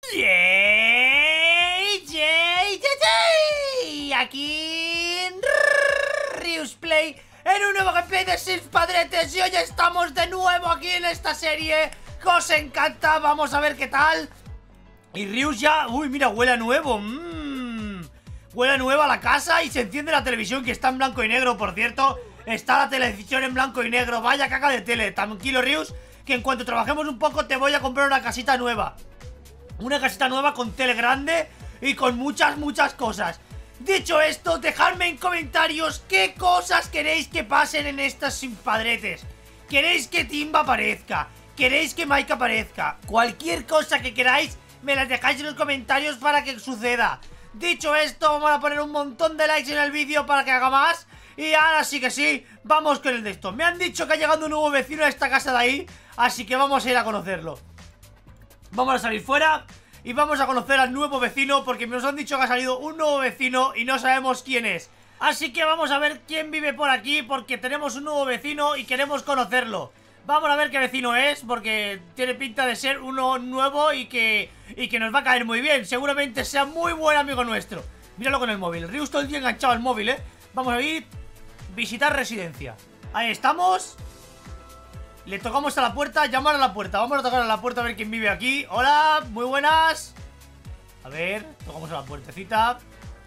Aquí en Riusplay, en un nuevo gameplay de Sims Padretes. Y hoy estamos de nuevo aquí en esta serie que os encanta. Vamos a ver qué tal. Y Rius ya... Uy, mira, huele a nuevo. Huele a nueva la casa y se enciende la televisión, que está en blanco y negro, por cierto. Está la televisión en blanco y negro. Vaya caca de tele. Tranquilo, Rius, que en cuanto trabajemos un poco te voy a comprar una casita nueva. Una casita nueva con tele grande y con muchas cosas. Dicho esto, dejadme en comentarios qué cosas queréis que pasen en estas Sims Padretes. ¿Queréis que Timba aparezca? ¿Queréis que Mike aparezca? Cualquier cosa que queráis, me las dejáis en los comentarios para que suceda. Dicho esto, vamos a poner un montón de likes en el vídeo para que haga más. Y ahora sí que sí, vamos con el de esto. Me han dicho que ha llegado un nuevo vecino a esta casa de ahí, así que vamos a ir a conocerlo. Vamos a salir fuera y vamos a conocer al nuevo vecino, porque nos han dicho que ha salido un nuevo vecino y no sabemos quién es. Así que vamos a ver quién vive por aquí, porque tenemos un nuevo vecino y queremos conocerlo. Vamos a ver qué vecino es, porque tiene pinta de ser uno nuevo y que nos va a caer muy bien. Seguramente sea muy buen amigo nuestro. Míralo con el móvil, Rius todo el día enganchado al móvil, Vamos a ir visitar residencia. Ahí estamos. Le tocamos a la puerta, llamar a la puerta. Vamos a tocar a la puerta a ver quién vive aquí. Hola, muy buenas. A ver, tocamos a la puertecita.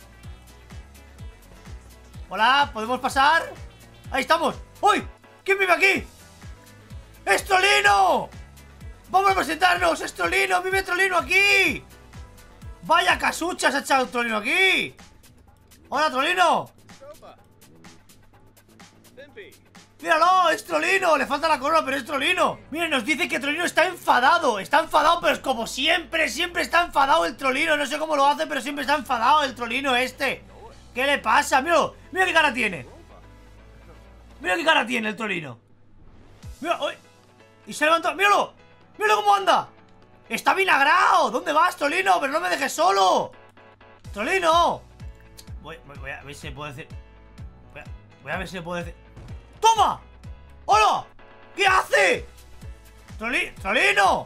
Hola, ¿podemos pasar? Ahí estamos. ¡Uy! ¿Quién vive aquí? ¡Es Trolino! ¡Vamos a presentarnos! ¡Es Trolino! ¡Vive Trolino aquí! ¡Vaya casuchas ha echado Trolino aquí! ¡Hola, Trolino! ¡Míralo! ¡Es Trolino! Le falta la corona, pero es Trolino. Miren, nos dice que Trolino está enfadado. Está enfadado, pero es como siempre. Siempre está enfadado el Trolino. No sé cómo lo hace, pero siempre está enfadado el Trolino este. ¿Qué le pasa? Míralo. Mira qué cara tiene. Mira qué cara tiene el Trolino. Mira, uy. Y se levantó. ¡Míralo! ¡Míralo cómo anda! ¡Está vinagrado! ¿Dónde vas, Trolino? ¡Pero no me dejes solo! ¡Trolino! Voy a ver si se puede hacer. Voy a ver si se puede hacer. ¡Toma! ¡Hola! ¿Qué hace? ¡Trolino!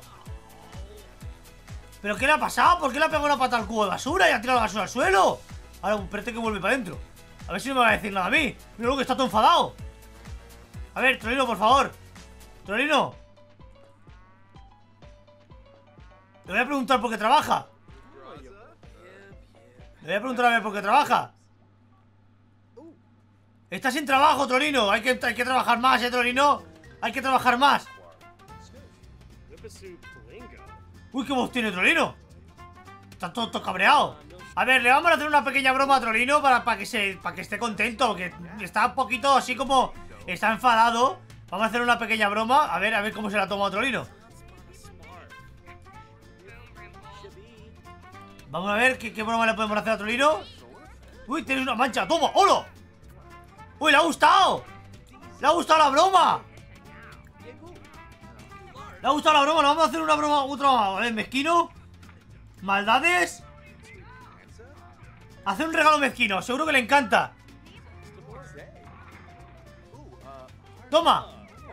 ¿Pero qué le ha pasado? ¿Por qué le ha pegado una pata al cubo de basura y ha tirado la basura al suelo? Ahora, espérate que vuelve para adentro. A ver si no me va a decir nada a mí. Mira lo que está todo enfadado. A ver, Trolino, por favor. Trolino. Le voy a preguntar por qué trabaja. Le voy a preguntar a ver por qué trabaja. Está sin trabajo, Trolino. Hay que trabajar más, Trolino. Hay que trabajar más. Uy, qué voz tiene Trolino. Está todo cabreado. A ver, le vamos a hacer una pequeña broma a Trolino para que esté contento. Que está un poquito así como... Está enfadado. Vamos a hacer una pequeña broma. A ver cómo se la toma a Trolino. Vamos a ver qué broma le podemos hacer a Trolino. Uy, tienes una mancha. ¡Toma! ¡Hola! ¡Uy, le ha gustado! ¡Le ha gustado la broma! ¡Le ha gustado la broma! Le vamos a hacer una broma, otra. A ver, mezquino. Maldades. Hacer un regalo mezquino. Seguro que le encanta. ¡Toma!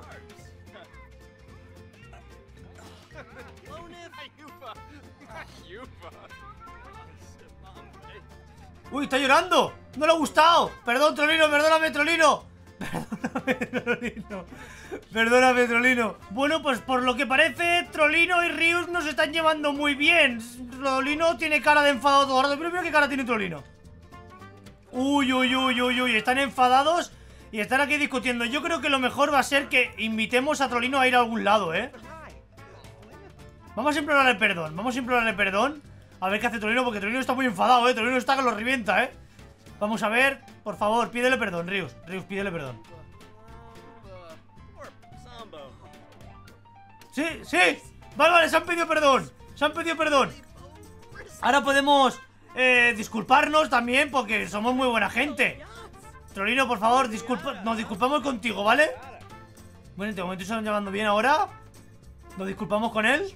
¡Uy, está llorando! ¡No le ha gustado! ¡Perdón, Trolino! ¡Perdóname, Trolino! ¡Perdóname, Trolino! ¡Perdóname, Trolino! Bueno, pues por lo que parece, Trolino y Rius nos están llevando muy bien. Trolino tiene cara de enfadado todo el rato. Pero mira qué cara tiene Trolino. Uy, están enfadados y están aquí discutiendo. Yo creo que lo mejor va a ser que invitemos a Trolino a ir a algún lado, Vamos a implorarle perdón. Vamos a implorarle perdón. A ver qué hace Trolino, porque Trolino está muy enfadado, Trolino está que lo revienta, Vamos a ver, por favor, pídele perdón, Rius. Rius, pídele perdón. Sí. Vale, se han pedido perdón. Se han pedido perdón. Ahora podemos disculparnos también, porque somos muy buena gente. Trolino, por favor, nos disculpamos contigo, ¿vale? Bueno, en este momento se están llevando bien ahora. Nos disculpamos con él.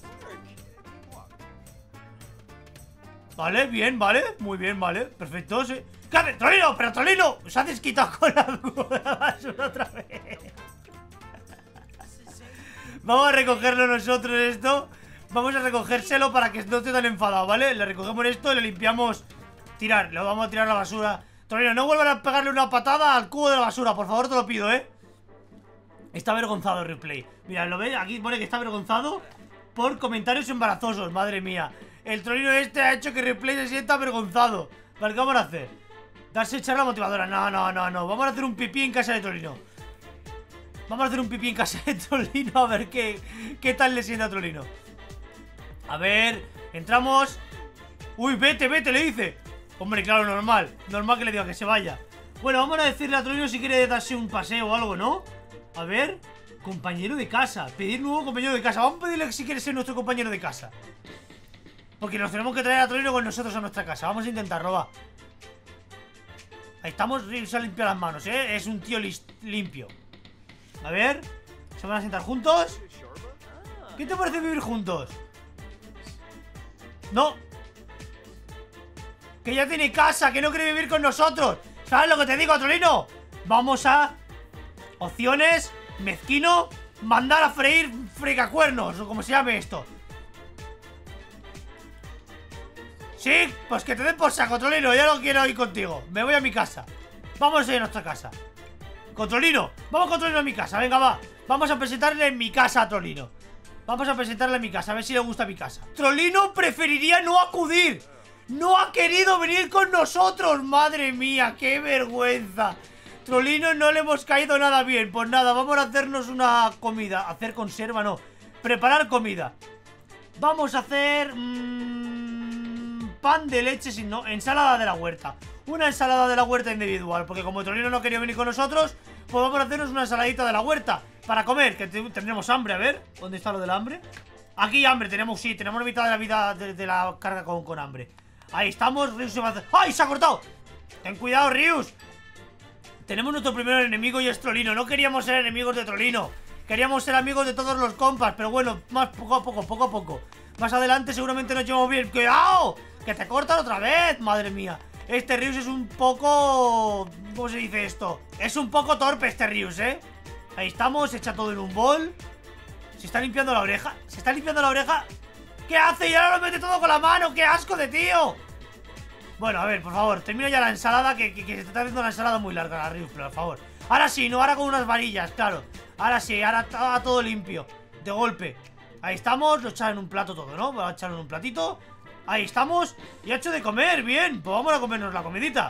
Vale, bien, vale. Muy bien, vale. Perfecto, sí. ¿Qué haces, Trolino? Pero Trolino, se ha desquitado con la basura otra vez. Vamos a recogerlo nosotros esto. Vamos a recogérselo para que no esté tan enfadado, ¿vale? Le recogemos esto y le limpiamos. Tirar, le vamos a tirar la basura. Trolino, no vuelvan a pegarle una patada al cubo de la basura, por favor, te lo pido, ¿eh? Está avergonzado el replay. Mira, ¿lo veis? Aquí pone que está avergonzado por comentarios embarazosos, madre mía. El Trolino este ha hecho que replay se sienta avergonzado. Vale, ¿qué vamos a hacer? Darse echar la motivadora. No. Vamos a hacer un pipí en casa de Trolino. Vamos a hacer un pipí en casa de Trolino. A ver qué tal le sienta a Trolino. A ver, entramos. Uy, vete, le dice. Hombre, claro, normal que le diga que se vaya. Bueno, vamos a decirle a Trolino si quiere darse un paseo o algo, ¿no? A ver, compañero de casa. Pedir nuevo compañero de casa. Vamos a pedirle si quiere ser nuestro compañero de casa. Porque nos tenemos que traer a Trolino con nosotros a nuestra casa. Vamos a intentarlo, va. Ahí estamos, se ha limpiado las manos, ¿eh? Es un tío limpio. A ver, ¿se van a sentar juntos? ¿Qué te parece vivir juntos? No. Que ya tiene casa, que no quiere vivir con nosotros. ¿Sabes lo que te digo, Trolino? Vamos a... opciones, mezquino, mandar a freír fregacuernos, o como se llame esto. Sí, pues que te den por saco, Trolino. Ya no quiero ir contigo. Me voy a mi casa. Vamos a ir a nuestra casa. Con Trolino. Vamos con Trolino a mi casa. Venga, va. Vamos a presentarle en mi casa a Trolino. Vamos a presentarle en mi casa. A ver si le gusta mi casa. Trolino preferiría no acudir. No ha querido venir con nosotros. Madre mía, qué vergüenza. Trolino no le hemos caído nada bien. Pues nada, vamos a hacernos una comida. Hacer conserva, no. Preparar comida. Vamos a hacer... pan de leche, sin no, ensalada de la huerta. Una ensalada de la huerta individual. Porque como Trolino no quería venir con nosotros, pues vamos a hacernos una ensaladita de la huerta para comer, que tendremos hambre. A ver, ¿dónde está lo del hambre? Aquí hambre, tenemos, sí, tenemos la mitad de la vida de la carga con hambre. Ahí estamos, Rius se va a hacer... ¡Ay, se ha cortado! Ten cuidado, Rius. Tenemos nuestro primer enemigo y es Trolino. No queríamos ser enemigos de Trolino. Queríamos ser amigos de todos los compas. Pero bueno, más poco a poco. Más adelante seguramente nos llevamos bien. ¡Cuidado! ¡Que te cortan otra vez! ¡Madre mía! Este Rius es un poco... ¿cómo se dice esto? Es un poco torpe este Rius, ¿eh? Ahí estamos, echa todo en un bol. Se está limpiando la oreja. Se está limpiando la oreja. ¿Qué hace? Y ahora lo mete todo con la mano. ¡Qué asco de tío! Bueno, a ver, por favor, termino ya la ensalada. Que se está haciendo la ensalada muy larga, la Rius, por favor. Ahora sí, no, ahora con unas varillas, claro. Ahora sí, ahora está todo limpio. De golpe. Ahí estamos, lo echan en un plato todo, ¿no? Voy a echarlo en un platito. Ahí estamos, y ha hecho de comer, bien. Pues vamos a comernos la comidita.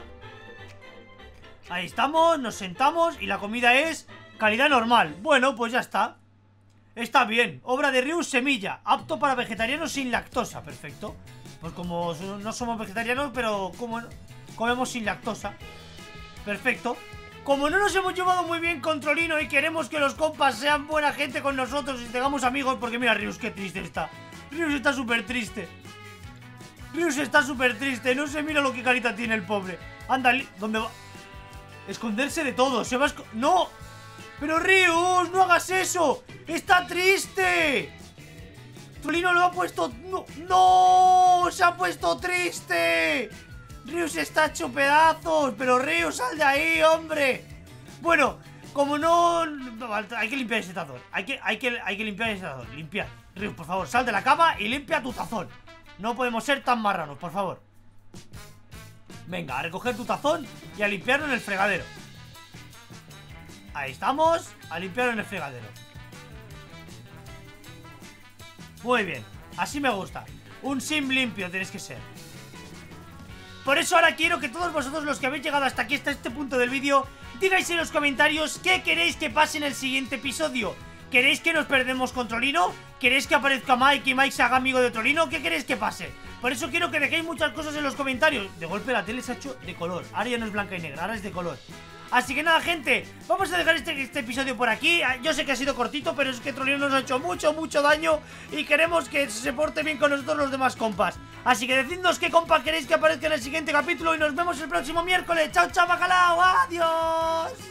Ahí estamos, nos sentamos. Y la comida es calidad normal. Bueno, pues ya está. Está bien, obra de Rius Semilla. Apto para vegetarianos sin lactosa, perfecto. Pues como no somos vegetarianos, pero comemos sin lactosa. Perfecto. Como no nos hemos llevado muy bien con Trolino y queremos que los compas sean buena gente con nosotros y tengamos amigos. Porque mira, Rius, qué triste está. Rius está súper triste. Rius está súper triste. No sé, mira lo que carita tiene el pobre. Anda, ¿dónde va? Esconderse de todo. Se va a ¡no! Pero Rius, no hagas eso. Está triste. Trolino lo ha puesto... ¡No! ¡No! ¡Se ha puesto triste! Rius está hecho pedazos. Pero Rius, sal de ahí, hombre. Bueno, como no... hay que limpiar ese tazón. Hay que limpiar ese tazón. Limpiar. Rius, por favor, sal de la cama y limpia tu tazón. No podemos ser tan marranos, por favor. Venga, a recoger tu tazón y a limpiarlo en el fregadero. Ahí estamos, a limpiarlo en el fregadero. Muy bien, así me gusta. Un sim limpio tenéis que ser. Por eso ahora quiero que todos vosotros, los que habéis llegado hasta aquí, hasta este punto del vídeo, digáis en los comentarios qué queréis que pase en el siguiente episodio. ¿Queréis que nos perdemos con Trolino? ¿Queréis que aparezca Mike y Mike se haga amigo de Trolino? ¿Qué queréis que pase? Por eso quiero que dejéis muchas cosas en los comentarios. De golpe la tele se ha hecho de color. Ahora ya no es blanca y negra, ahora es de color. Así que nada, gente, vamos a dejar este episodio por aquí. Yo sé que ha sido cortito, pero es que Trolino nos ha hecho mucho daño y queremos que se porte bien con nosotros los demás compas. Así que decidnos qué compa queréis que aparezca en el siguiente capítulo y nos vemos el próximo miércoles. ¡Chao, chao, bacalao! ¡Adiós!